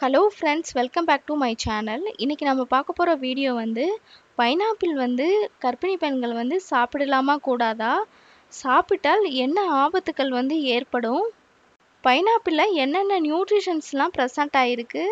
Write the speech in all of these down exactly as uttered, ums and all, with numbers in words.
Hello friends, welcome back to my channel. இன்றைக்கி நம்ம பார்க்க போகிற வீடியோ வந்து பைனாப்பிள் வந்து கர்ப்பிணி பெண்கள் வந்து சாப்பிடலாமா கூடாதா, சாப்பிட்டால் என்ன ஆபத்துக்கள் வந்து ஏற்படும், பைனாப்பிளில் என்னென்ன நியூட்ரிஷன்ஸ்லாம் ப்ரெசண்ட் ஆகிருக்கு,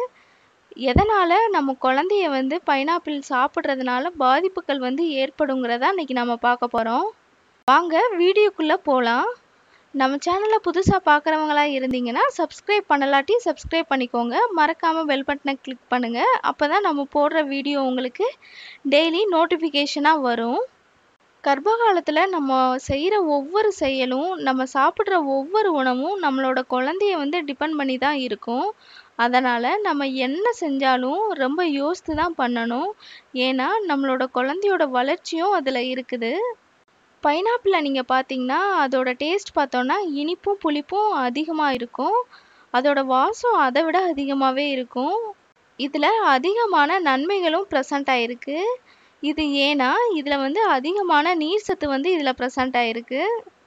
எதனால் நம்ம குழந்தைய வந்து பைனாப்பிள் சாப்பிட்றதுனால பாதிப்புகள் வந்து ஏற்படுங்கிறதா இன்றைக்கி நம்ம பார்க்க போகிறோம். வாங்க வீடியோக்குள்ளே போகலாம். நம்ம சேனலை புதுசாக பார்க்குறவங்களா இருந்தீங்கன்னா சப்ஸ்கிரைப் பண்ணலாட்டி சப்ஸ்கிரைப் பண்ணிக்கோங்க. மறக்காமல் பெல் பட்டனை கிளிக் பண்ணுங்கள். அப்போ தான் நம்ம போடுற வீடியோ உங்களுக்கு டெய்லி நோட்டிஃபிகேஷனாக வரும். கர்ப்ப காலத்தில் நம்ம செய்கிற ஒவ்வொரு செயலும், நம்ம சாப்பிட்ற ஒவ்வொரு உணவும் நம்மளோட குழந்தைய வந்து டிபெண்ட் பண்ணி தான் இருக்கும். அதனால் நம்ம என்ன செஞ்சாலும் ரொம்ப யோசித்து தான் பண்ணணும். ஏன்னா நம்மளோட குழந்தையோட வளர்ச்சியும் அதில் இருக்குது. பைனாப்பிளில் நீங்கள் பார்த்தீங்கன்னா அதோட டேஸ்ட் பார்த்தோன்னா இனிப்பும் புளிப்பும் அதிகமாக இருக்கும். அதோட வாசம் அதை விட அதிகமாகவே இருக்கும். இதில் அதிகமான நன்மைகளும் ப்ரெசண்ட் ஆகிருக்கு. இது ஏன்னா இதில் வந்து அதிகமான நீர் சத்து வந்து இதில் ப்ரெசண்ட் ஆகிருக்கு.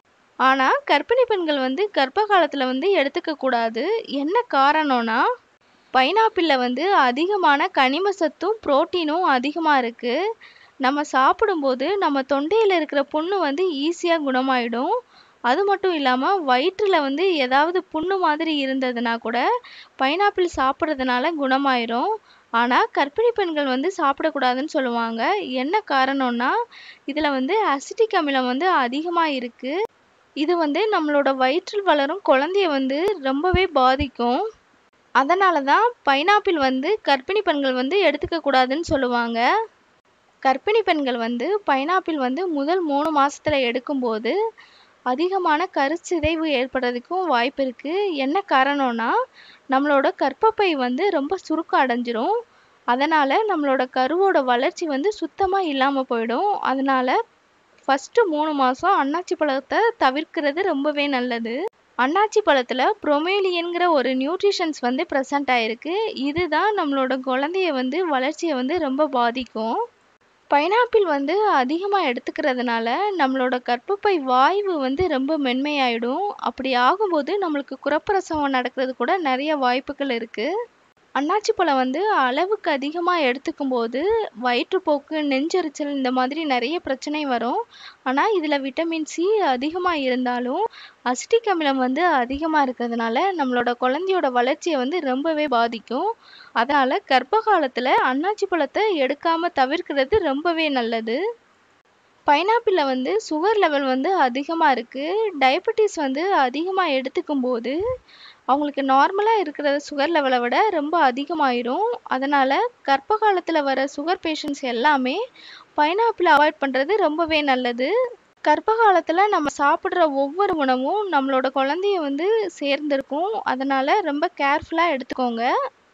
ஆனால் கர்ப்பிணி பெண்கள் வந்து கர்ப்ப காலத்தில் வந்து எடுத்துக்கக்கூடாது. என்ன காரணம்னா, பைனாப்பிளில் வந்து அதிகமான கனிம சத்தும் புரோட்டீனும் அதிகமாக இருக்குது. நம்ம சாப்பிடும்போது நம்ம தொண்டையில் இருக்கிற புண்ணு வந்து ஈஸியாக குணமாயிடும். அது மட்டும் இல்லாமல் வயிற்றில் வந்து ஏதாவது புண்ணு மாதிரி இருந்ததுன்னா கூட பைனாப்பிள் சாப்பிட்றதுனால குணமாயிரும். ஆனால் கர்ப்பிணி பெண்கள் வந்து சாப்பிடக்கூடாதுன்னு சொல்லுவாங்க. என்ன காரணம்னா, இதில் வந்து அசிட்டிக் அமிலம் வந்து அதிகமாக இருக்குது. இது வந்து நம்மளோட வயிற்றில் வளரும் குழந்தைய வந்து ரொம்பவே பாதிக்கும். அதனால தான் பைனாப்பிள் வந்து கர்ப்பிணி பெண்கள் வந்து எடுத்துக்க கூடாதுன்னு சொல்லுவாங்க. கர்ப்பிணி பெண்கள் வந்து பைனாப்பிள் வந்து முதல் மூணு மாசத்துல எடுக்கும்போது அதிகமான கருச்சிதைவு ஏற்படுறதுக்கும் வாய்ப்பு இருக்குது. என்ன காரணம்னா, நம்மளோட கர்ப்பப்பை வந்து ரொம்ப சுருக்கம் அடைஞ்சிரும். அதனால் நம்மளோட கருவோட வளர்ச்சி வந்து சுத்தமாக இல்லாமல் போயிடும். அதனால் ஃபஸ்ட்டு மூணு மாதம் அன்னாச்சி பழத்தை தவிர்க்கிறது ரொம்பவே நல்லது. அன்னாச்சி பழத்தில் ப்ரோமேலியன்கிற ஒரு நியூட்ரிஷன்ஸ் வந்து ப்ரெசண்ட் ஆகிருக்கு. இதுதான் நம்மளோட குழந்தைய வந்து வளர்ச்சியை வந்து ரொம்ப பாதிக்கும். பைனாப்பிள் வந்து அதிகமாக எடுத்துக்கிறதுனால நம்மளோட கர்ப்பப்பை வாய்வு வந்து ரொம்ப மென்மையாயிடும். அப்படி ஆகும்போது நம்மளுக்கு குறப்பிரசவம் நடக்கிறது கூட நிறைய வாய்ப்புகள் இருக்குது. அன்னாச்சி பழம் வந்து அளவுக்கு அதிகமாக எடுத்துக்கும் போது வயிற்றுப்போக்கு, நெஞ்செரிச்சல் இந்த மாதிரி நிறைய பிரச்சனை வரும். ஆனால் இதில் விட்டமின் சி அதிகமாக இருந்தாலும் அசிட்டிக் அமிலம் வந்து அதிகமாக இருக்கிறதுனால நம்மளோட குழந்தையோட வளர்ச்சியை வந்து ரொம்பவே பாதிக்கும். அதனால் கர்ப்ப காலத்தில் அன்னாச்சி பழத்தை எடுக்காமல் தவிர்க்கிறது ரொம்பவே நல்லது. பைனாப்பிளில் வந்து சுகர் லெவல் வந்து அதிகமாக இருக்குது. டயபெட்டிஸ் வந்து அதிகமாக எடுத்துக்கும் போது அவங்களுக்கு நார்மலாக இருக்கிற சுகர் லெவலை விட ரொம்ப அதிகமாயிரும். அதனால் கர்ப்ப காலத்தில் வர சுகர் பேஷண்ட்ஸ் எல்லாமே பைனாப்பிளை அவாய்ட் பண்ணுறது ரொம்பவே நல்லது. கர்ப்ப காலத்தில் நம்ம சாப்பிட்ற ஒவ்வொரு உணவும் நம்மளோட குழந்தைய வந்து சேர்ந்திருக்கும். அதனால் ரொம்ப கேர்ஃபுல்லாக எடுத்துக்கோங்க.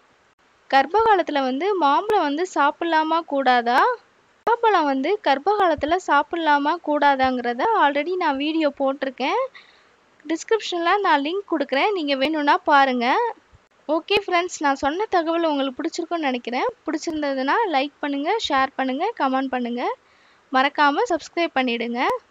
கர்ப்ப காலத்தில் வந்து மாம்பழம் வந்து சாப்பிட்லாமா கூடாதா, பலாப்பழம் வந்து கர்ப்ப காலத்தில் சாப்பிட்லாமா கூடாதாங்கிறத ஆல்ரெடி நான் வீடியோ போட்டிருக்கேன். டிஸ்கிரிப்ஷனில் நான் லிங்க் கொடுக்குறேன், நீங்கள் வேணும்னா பாருங்கள். ஓகே ஃப்ரெண்ட்ஸ், நான் சொன்ன தகவல் உங்களுக்கு பிடிச்சிருக்குன்னு நினைக்கிறேன். பிடிச்சிருந்ததுன்னா லைக் பண்ணுங்கள், ஷேர் பண்ணுங்கள், கமெண்ட் பண்ணுங்கள். மறக்காமல் சப்ஸ்கிரைப் பண்ணிவிடுங்க.